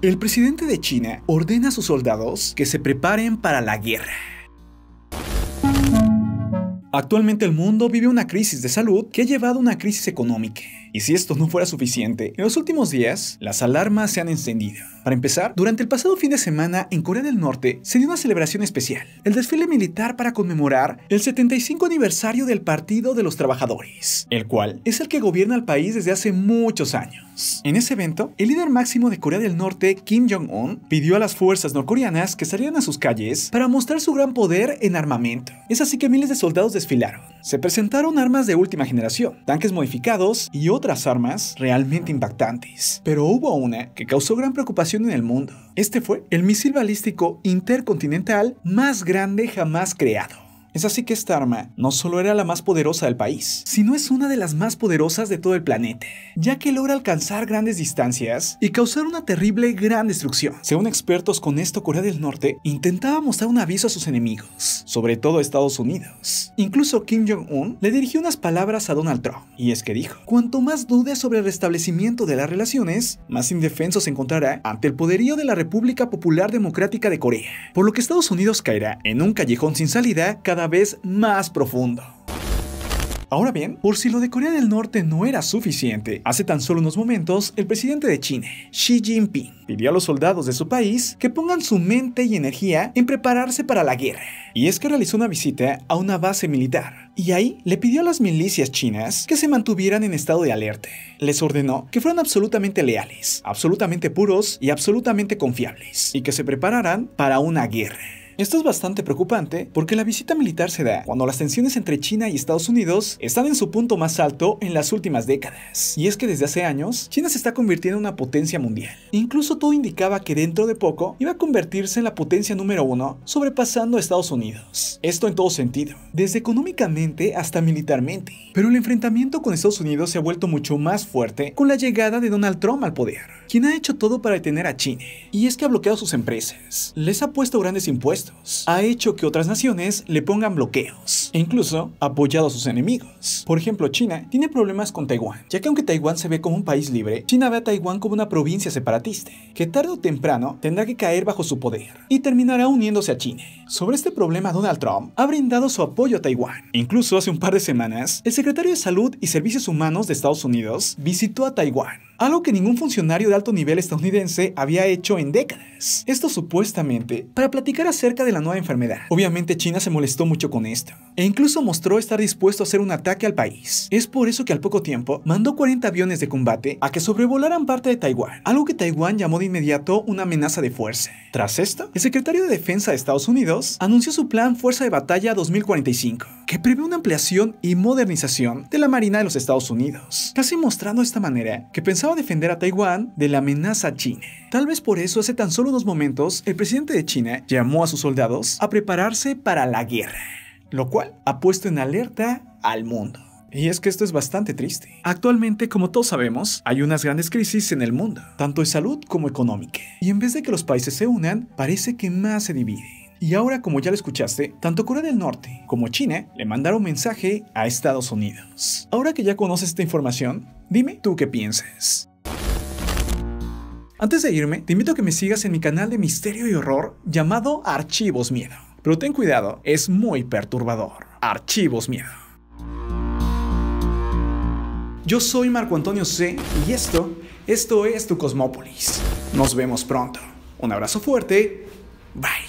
El presidente de China ordena a sus soldados que se preparen para la guerra. Actualmente el mundo vive una crisis de salud que ha llevado a una crisis económica. Y si esto no fuera suficiente, en los últimos días, las alarmas se han encendido. Para empezar, durante el pasado fin de semana en Corea del Norte se dio una celebración especial, el desfile militar para conmemorar el 75 aniversario del Partido de los Trabajadores, el cual es el que gobierna el país desde hace muchos años. En ese evento, el líder máximo de Corea del Norte, Kim Jong-un, pidió a las fuerzas norcoreanas que salieran a sus calles para mostrar su gran poder en armamento. Es así que miles de soldados desfilaron. Se presentaron armas de última generación, tanques modificados y otras armas realmente impactantes. Pero hubo una que causó gran preocupación en el mundo. Este fue el misil balístico intercontinental más grande jamás creado. Es así que esta arma no solo era la más poderosa del país, sino es una de las más poderosas de todo el planeta, ya que logra alcanzar grandes distancias y causar una terrible gran destrucción. Según expertos, con esto Corea del Norte intentaba mostrar un aviso a sus enemigos, sobre todo a Estados Unidos. Incluso Kim Jong-un le dirigió unas palabras a Donald Trump, y es que dijo: cuanto más dude sobre el restablecimiento de las relaciones, más indefenso se encontrará ante el poderío de la República Popular Democrática de Corea, por lo que Estados Unidos caerá en un callejón sin salida cada vez más profundo. Ahora bien, por si lo de Corea del Norte no era suficiente, hace tan solo unos momentos el presidente de China, Xi Jinping, pidió a los soldados de su país que pongan su mente y energía en prepararse para la guerra. Y es que realizó una visita a una base militar, y ahí le pidió a las milicias chinas que se mantuvieran en estado de alerta. Les ordenó que fueran absolutamente leales, absolutamente puros y absolutamente confiables, y que se prepararan para una guerra. Esto es bastante preocupante porque la visita militar se da cuando las tensiones entre China y Estados Unidos están en su punto más alto en las últimas décadas. Y es que desde hace años, China se está convirtiendo en una potencia mundial. Incluso todo indicaba que dentro de poco iba a convertirse en la potencia número 1, sobrepasando a Estados Unidos. Esto en todo sentido, desde económicamente hasta militarmente. Pero el enfrentamiento con Estados Unidos se ha vuelto mucho más fuerte con la llegada de Donald Trump al poder, quien ha hecho todo para detener a China. Y es que ha bloqueado sus empresas, les ha puesto grandes impuestos, ha hecho que otras naciones le pongan bloqueos e incluso ha apoyado a sus enemigos. Por ejemplo, China tiene problemas con Taiwán, ya que aunque Taiwán se ve como un país libre, China ve a Taiwán como una provincia separatista, que tarde o temprano tendrá que caer bajo su poder y terminará uniéndose a China. Sobre este problema, Donald Trump ha brindado su apoyo a Taiwán. Incluso hace un par de semanas, el secretario de Salud y Servicios Humanos de Estados Unidos visitó a Taiwán, algo que ningún funcionario de alto nivel estadounidense había hecho en décadas. Esto supuestamente para platicar acerca de la nueva enfermedad. Obviamente China se molestó mucho con esto, e incluso mostró estar dispuesto a hacer un ataque al país. Es por eso que al poco tiempo mandó 40 aviones de combate a que sobrevolaran parte de Taiwán, algo que Taiwán llamó de inmediato una amenaza de fuerza. Tras esto, el secretario de Defensa de Estados Unidos anunció su plan Fuerza de Batalla 2045, que prevé una ampliación y modernización de la Marina de los Estados Unidos, casi mostrando de esta manera que pensaba defender a Taiwán de la amenaza china. Tal vez por eso hace tan solo unos momentos el presidente de China llamó a sus soldados a prepararse para la guerra, lo cual ha puesto en alerta al mundo. Y es que esto es bastante triste. Actualmente, como todos sabemos, hay unas grandes crisis en el mundo, tanto de salud como económica. Y en vez de que los países se unan, parece que más se dividen. Y ahora, como ya lo escuchaste, tanto Corea del Norte como China le mandaron mensaje a Estados Unidos. Ahora que ya conoces esta información, dime tú qué piensas. Antes de irme, te invito a que me sigas en mi canal de misterio y horror llamado Archivos Miedo. Pero ten cuidado, es muy perturbador. Archivos Miedo. Yo soy Marco Antonio C. y esto es tu Cosmópolis. Nos vemos pronto. Un abrazo fuerte. Bye.